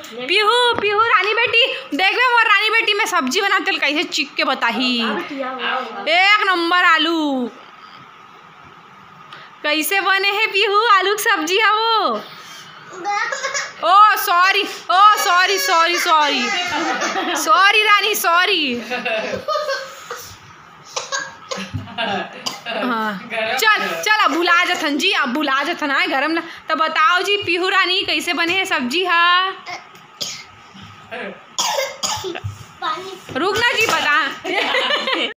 पीहू पीहू रानी बेटी देखबे मोर रानी बेटी में सब्जी बनाते कैसे चिक के बताही। एक नंबर आलू कैसे बने है पीहू? आलू की सब्जी है वो। Oh sorry sorry sorry sorry sorry Rani sorry. हाँ चल चल अब भुला जथन जी, अब भुला जथन आए गरम ना। तो बताओ जी पीहू रानी कैसे बने है सब्जी है? रुक ना जी बता।